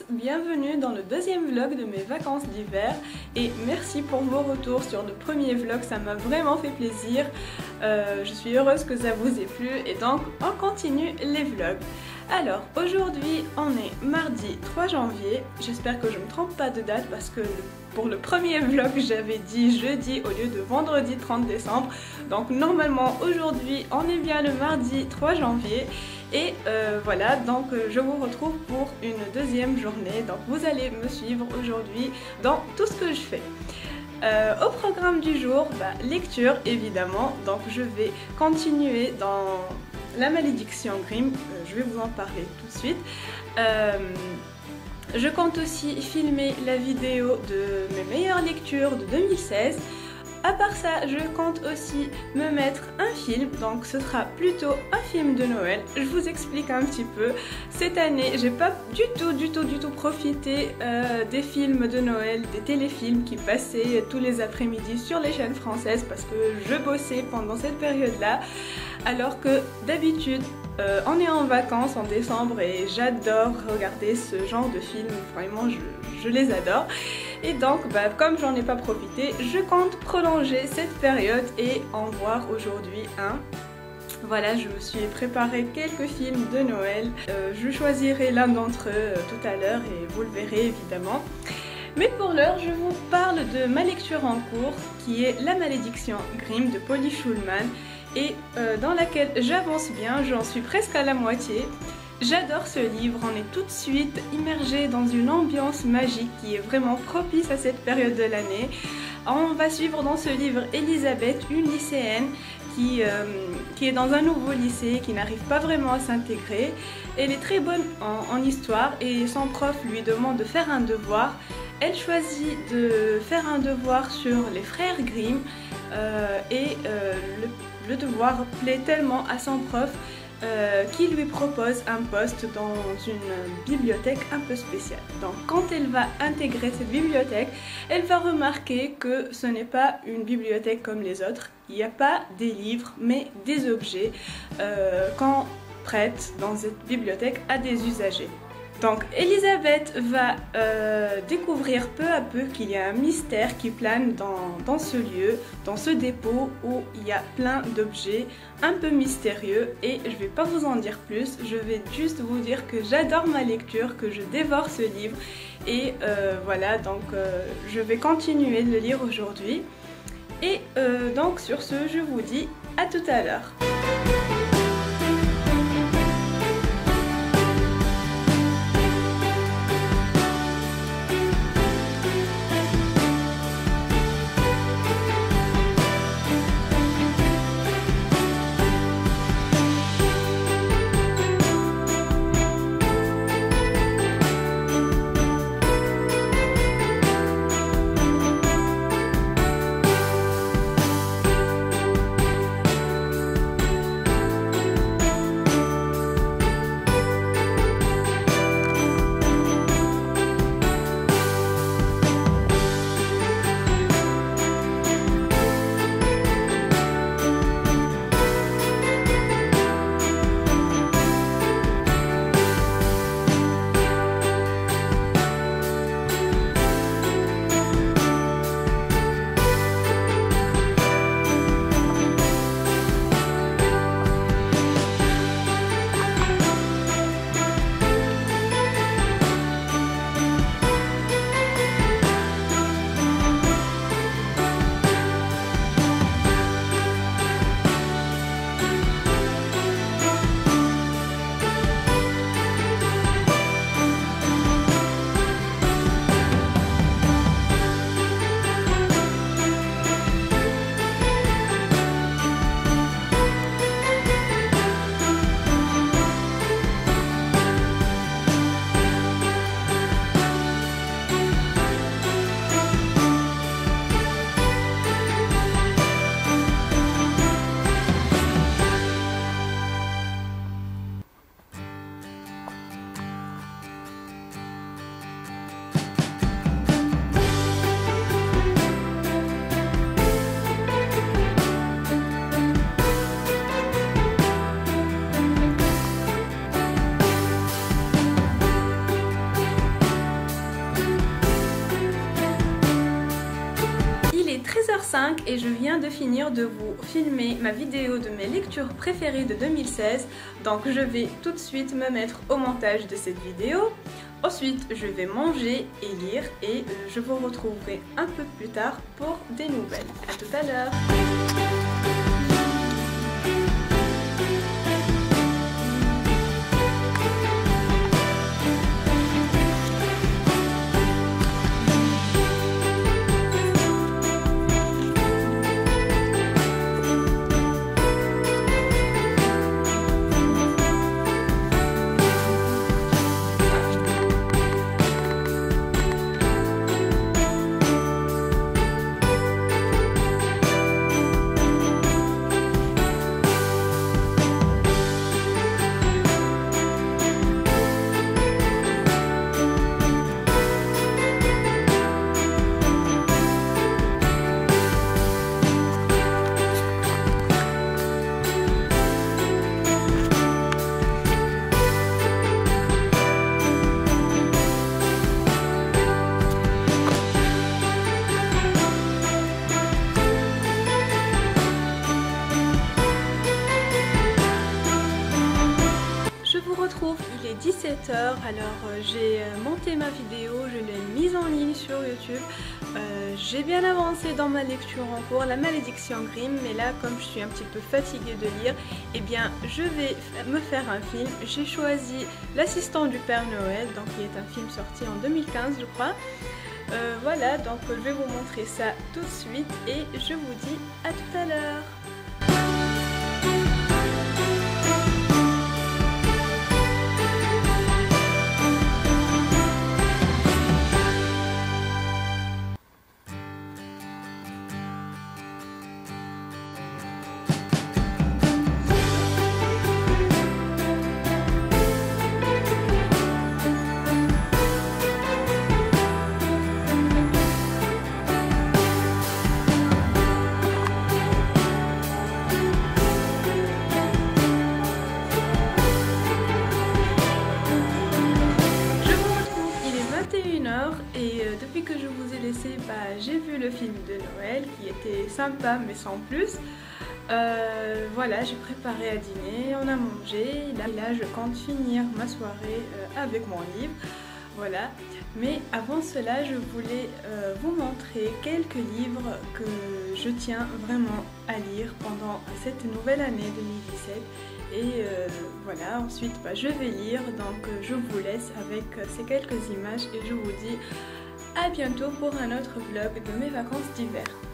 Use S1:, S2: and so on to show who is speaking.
S1: bienvenue dans le deuxième vlog de mes vacances d'hiver et merci pour vos retours sur le premier vlog, ça m'a vraiment fait plaisir. Je suis heureuse que ça vous ait plu et donc on continue les vlogs. Alors aujourd'hui on est mardi 3 janvier, j'espère que je ne me trompe pas de date parce que pour le premier vlog j'avais dit jeudi au lieu de vendredi 30 décembre. Donc normalement aujourd'hui on est bien le mardi 3 janvier. Et voilà, donc je vous retrouve pour une deuxième journée. Donc vous allez me suivre aujourd'hui dans tout ce que je fais. Au programme du jour, lecture évidemment. Donc je vais continuer dans La Malédiction Grimm. Je vais vous en parler tout de suite. Je compte aussi filmer la vidéo de mes meilleures lectures de 2016. À part ça, je compte aussi me mettre un film, donc ce sera plutôt un film de Noël. Je vous explique un petit peu. Cette année, j'ai pas du tout profité des films de Noël, des téléfilms qui passaient tous les après-midi sur les chaînes françaises parce que je bossais pendant cette période-là. Alors que d'habitude, on est en vacances en décembre et j'adore regarder ce genre de films, vraiment je les adore. Et donc comme j'en ai pas profité, je compte prolonger cette période et en voir aujourd'hui un. Voilà, je me suis préparé quelques films de Noël, je choisirai l'un d'entre eux tout à l'heure et vous le verrez évidemment. Mais pour l'heure, je vous parle de ma lecture en cours qui est La Malédiction Grimm de Polly Schulman et dans laquelle j'avance bien, j'en suis presque à la moitié. J'adore ce livre, on est tout de suite immergé dans une ambiance magique qui est vraiment propice à cette période de l'année. On va suivre dans ce livre Elisabeth, une lycéenne qui est dans un nouveau lycée, qui n'arrive pas vraiment à s'intégrer. Elle est très bonne en histoire et son prof lui demande de faire un devoir. Elle choisit de faire un devoir sur les frères Grimm et le devoir plaît tellement à son prof qui lui propose un poste dans une bibliothèque un peu spéciale. Donc quand elle va intégrer cette bibliothèque, elle va remarquer que ce n'est pas une bibliothèque comme les autres. Il n'y a pas des livres mais des objets qu'on prête dans cette bibliothèque à des usagers. Donc Elisabeth va découvrir peu à peu qu'il y a un mystère qui plane dans ce lieu, dans ce dépôt où il y a plein d'objets un peu mystérieux et je ne vais pas vous en dire plus, je vais juste vous dire que j'adore ma lecture, que je dévore ce livre et voilà, donc je vais continuer de le lire aujourd'hui et donc sur ce je vous dis à tout à l'heure. et je viens de finir de vous filmer ma vidéo de mes lectures préférées de 2016. Donc je vais tout de suite me mettre au montage de cette vidéo. Ensuite je vais manger et lire et je vous retrouverai un peu plus tard pour des nouvelles. A tout à l'heure. Il est 17h, alors j'ai monté ma vidéo, je l'ai mise en ligne sur YouTube. J'ai bien avancé dans ma lecture en cours, La Malédiction Grimm, mais là comme je suis un petit peu fatiguée de lire, eh bien je vais me faire un film. J'ai choisi L'Assistant du Père Noël, donc qui est un film sorti en 2015 je crois. Voilà, donc je vais vous montrer ça tout de suite et je vous dis à tout à l'heure. Et depuis que je vous ai laissé, j'ai vu le film de Noël qui était sympa mais sans plus. Voilà, j'ai préparé à dîner, on a mangé, là je compte finir ma soirée avec mon livre. Voilà, mais avant cela je voulais vous montrer quelques livres que je tiens vraiment à lire pendant cette nouvelle année 2017. Et voilà, ensuite je vais lire, donc je vous laisse avec ces quelques images et je vous dis à bientôt pour un autre vlog de mes vacances d'hiver.